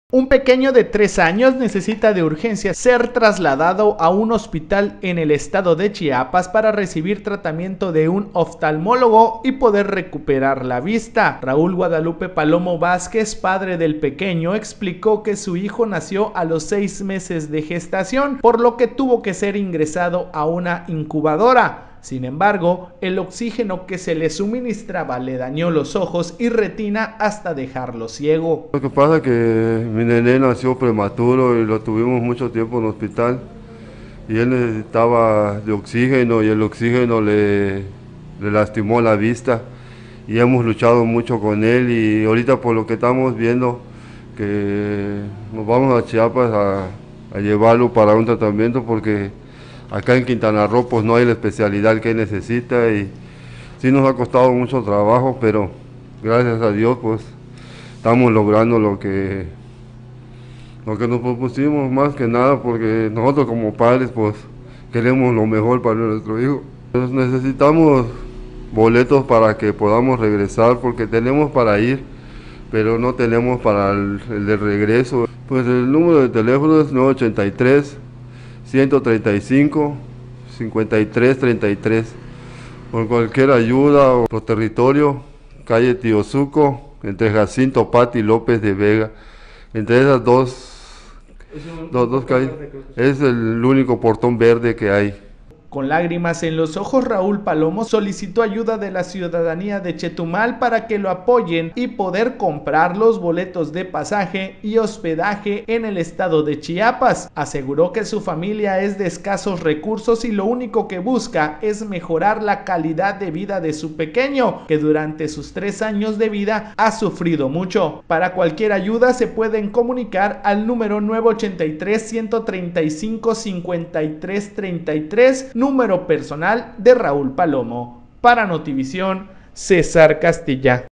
Un pequeño de 3 años necesita de urgencia ser trasladado a un hospital en el estado de Chiapas para recibir tratamiento de un oftalmólogo y poder recuperar la vista. Raúl Guadalupe Palomo Vázquez, padre del pequeño, explicó que su hijo nació a los 6 meses de gestación, por lo que tuvo que ser ingresado a una incubadora. Sin embargo, el oxígeno que se le suministraba le dañó los ojos y retina hasta dejarlo ciego. Lo que pasa es que mi nené nació prematuro y lo tuvimos mucho tiempo en el hospital y él necesitaba de oxígeno y el oxígeno le lastimó la vista y hemos luchado mucho con él y ahorita por lo que estamos viendo que nos vamos a Chiapas a llevarlo para un tratamiento porque acá en Quintana Roo pues no hay la especialidad que él necesita y sí nos ha costado mucho trabajo, pero gracias a Dios pues estamos logrando lo que nos propusimos, más que nada porque nosotros como padres pues queremos lo mejor para nuestro hijo. Pues necesitamos boletos para que podamos regresar porque tenemos para ir, pero no tenemos para el de regreso. Pues el número de teléfono es 983-135-5333. Por cualquier ayuda o por territorio, calle Tío Suco, entre Jacinto Pati y López de Vega. Entre esas dos calles es el único portón verde que hay. Con lágrimas en los ojos, Raúl Palomo solicitó ayuda de la ciudadanía de Chetumal para que lo apoyen y poder comprar los boletos de pasaje y hospedaje en el estado de Chiapas. Aseguró que su familia es de escasos recursos y lo único que busca es mejorar la calidad de vida de su pequeño, que durante sus 3 años de vida ha sufrido mucho. Para cualquier ayuda se pueden comunicar al número 983-135-5333, número personal de Raúl Palomo. Para Notivisión, César Castilla.